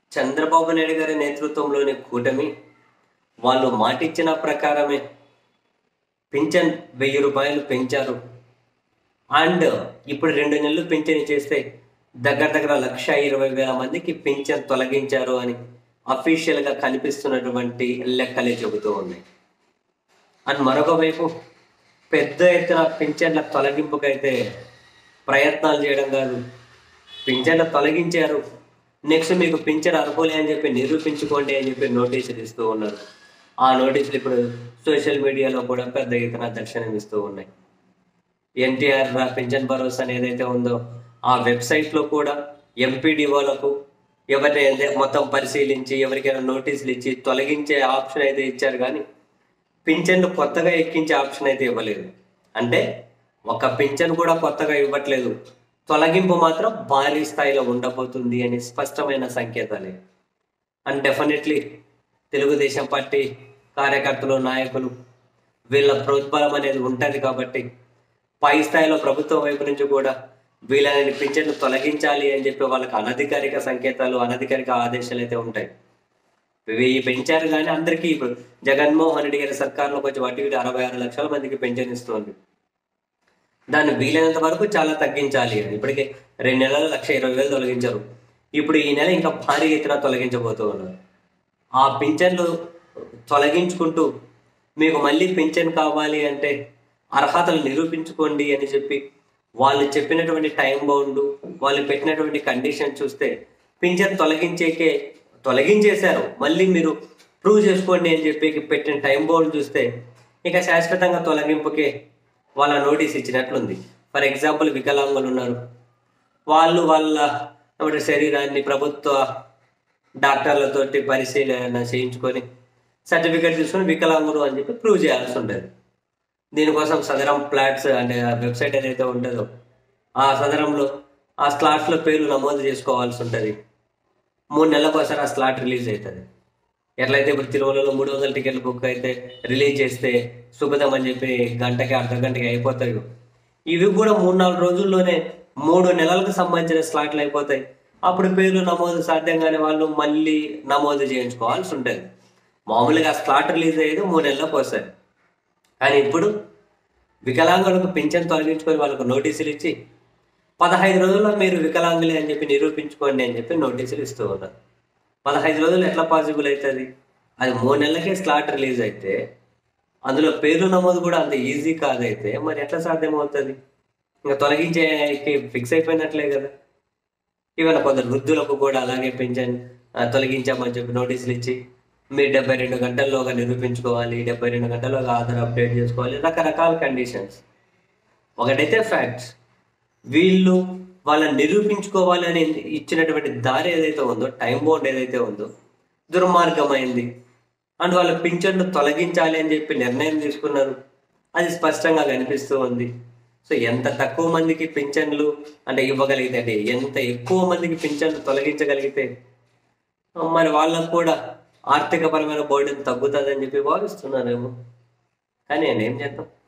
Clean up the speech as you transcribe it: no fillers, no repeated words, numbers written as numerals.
చంద్రబాబు నాయుడు గారి నేతృత్వంలోని కూటమి వాళ్ళు మాటిచ్చిన ప్రకారమే పింఛన్ రూ. 1000 పెంచారు. అండ్ ఇప్పుడు 2 నెలలు పింఛన్ చేస్తే దగ్గర 1,20,000 మందికి పింఛన్ తొలగించారు అని అఫీషియల్గా కనిపిస్తున్నటువంటి లెక్కలే చెబుతూ ఉన్నాయి. అండ్ మరొక వైపు పెద్ద ఎత్తున పింఛన్ల తొలగింపుకైతే ప్రయత్నాలు చేయడం కాదు, పింఛన్లు తొలగించారు, నెక్స్ట్ మీకు పింఛన్ అర్హులే అని చెప్పి నిరూపించుకోండి అని చెప్పి నోటీసులు ఇస్తూ ఉన్నారు. ఆ నోటీసులు ఇప్పుడు సోషల్ మీడియాలో కూడా పెద్ద ఎత్తున దర్శనం ఇస్తూ ఉన్నాయి. ఎన్టీఆర్ పింఛన్ భరోసా ఏదైతే ఉందో ఆ వెబ్సైట్లో కూడా ఎంపీడీఓలకు ఎవరైతే మొత్తం పరిశీలించి ఎవరికైనా నోటీసులు ఇచ్చి తొలగించే ఆప్షన్ అయితే ఇచ్చారు, కానీ పింఛన్లు కొత్తగా ఎక్కించే ఆప్షన్ అయితే ఇవ్వలేదు. అంటే ఒక పింఛన్ కూడా కొత్తగా ఇవ్వట్లేదు, తొలగింపు మాత్రం భారీ స్థాయిలో ఉండబోతుంది అని స్పష్టమైన సంకేతాలే. అండ్ డెఫినెట్లీ తెలుగుదేశం పార్టీ కార్యకర్తలు, నాయకులు వీళ్ళ ప్రోద్బలం అనేది ఉంటుంది కాబట్టి పై స్థాయిలో ప్రభుత్వం వైపు నుంచి కూడా వీళ్ళని పింఛన్లు తొలగించాలి అని చెప్పి వాళ్ళకి అనధికారిక సంకేతాలు, అనధికారిక ఆదేశాలు అయితే ఉంటాయి. ఇవి పెంచారు కానీ అందరికీ ఇప్పుడు జగన్మోహన్ రెడ్డి గారి సర్కార్లోకి వచ్చి వాటి 66 లక్షల మందికి పెన్షన్ ఇస్తుంది. దాన్ని వీలైనంత వరకు చాలా తగ్గించాలి అని ఇప్పటికే 2 నెలలు 1,20,000 తొలగించారు. ఇప్పుడు ఈ నెల ఇంకా భారీ ఎత్తున తొలగించబోతూ ఉన్నారు. ఆ పింఛన్లు తొలగించుకుంటూ మీకు మళ్ళీ పింఛన్ కావాలి అంటే అర్హతలు నిరూపించుకోండి అని చెప్పి వాళ్ళు చెప్పినటువంటి టైం బౌండ్, వాళ్ళు పెట్టినటువంటి కండిషన్ చూస్తే పింఛన్ తొలగించేశారు, మళ్ళీ మీరు ప్రూవ్ చేసుకోండి అని చెప్పి పెట్టిన టైం బౌండ్ చూస్తే ఇక శాశ్వతంగా తొలగింపుకే వాళ్ళ నోటీస్ ఇచ్చినట్లుంది. ఫర్ ఎగ్జాంపుల్ వికలాంగులు ఉన్నారు, వాళ్ళు వాళ్ళ శరీరాన్ని ప్రభుత్వ డాక్టర్లతోటి పరిశీలన చేయించుకొని సర్టిఫికేట్ తీసుకొని వికలాంగులు అని చెప్పి ప్రూవ్ చేయాల్సి ఉంటుంది. దీనికోసం సదరం ప్లాట్స్ అంటే వెబ్సైట్ ఏదైతే ఉంటుందో ఆ సదరంలో ఆ స్లాట్స్లో పేర్లు నమోదు చేసుకోవాల్సి ఉంటుంది. 3 నెలలకు ఒకసారి ఆ స్లాట్ రిలీజ్ అవుతుంది. ఎట్లయితే ఇప్పుడు తిరుమలలో 300 టికెట్లు బుక్ అయితే రిలీజ్ చేస్తే శుభదం అని చెప్పి గంటకి అర్ధగంటకి అయిపోతాయి. ఇవి కూడా 3-4 రోజుల్లోనే 3 నెలలకు సంబంధించిన స్లాట్లు అయిపోతాయి. అప్పుడు పేర్లు నమోదు సాధ్యం కాని వాళ్ళు మళ్ళీ నమోదు చేయించుకోవాల్సి ఉంటుంది. మామూలుగా స్లాట్ రిలీజ్ అయ్యేది 3 నెలలకు వస్తాయి, కానీ ఇప్పుడు వికలాంగులకు పింఛన్ తొలగించుకొని వాళ్ళకు నోటీసులు ఇచ్చి 15 రోజుల్లో మీరు వికలాంగులే అని చెప్పి నిరూపించుకోండి అని చెప్పి నోటీసులు ఇస్తూ ఉన్నారు. 15 రోజులు ఎట్లా పాసిబుల్ అవుతుంది? అది 3 నెలలకే స్లాట్ రిలీజ్ అయితే అందులో పేర్లు నమోదు కూడా అంత ఈజీ కాదైతే మరి ఎట్లా సాధ్యమవుతుంది? ఇంకా తొలగించే ఫిక్స్ అయిపోయినట్లే కదా. ఈవెన్ కొందరు వృద్ధులకు కూడా అలాగే పింఛన్ తొలగించామని చెప్పి నోటీసులు ఇచ్చి మీరు 72 గంటల్లోగా నిరూపించుకోవాలి, 72 గంటల్లోగా ఆధార్ అప్డేట్ చేసుకోవాలి, రకరకాల కండిషన్స్. ఒకటైతే ఫ్యాక్ట్స్, వీళ్ళు వాళ్ళని నిరూపించుకోవాలి అని ఇచ్చినటువంటి దారి ఏదైతే ఉందో, టైం బౌండ్ ఏదైతే ఉందో దుర్మార్గమైంది. అండ్ వాళ్ళ పింఛన్ను తొలగించాలి అని చెప్పి నిర్ణయం తీసుకున్నారు, అది స్పష్టంగా కనిపిస్తూ ఉంది. సో ఎంత తక్కువ మందికి పింఛన్లు అంటే ఇవ్వగలిగితే, అంటే ఎంత ఎక్కువ మందికి పింఛన్లు తొలగించగలిగితే మరి వాళ్ళకు కూడా ఆర్థికపరమైన బర్డెన్ తగ్గుతుందని చెప్పి భావిస్తున్నారేమో. కానీ నేనేం చేద్దాం.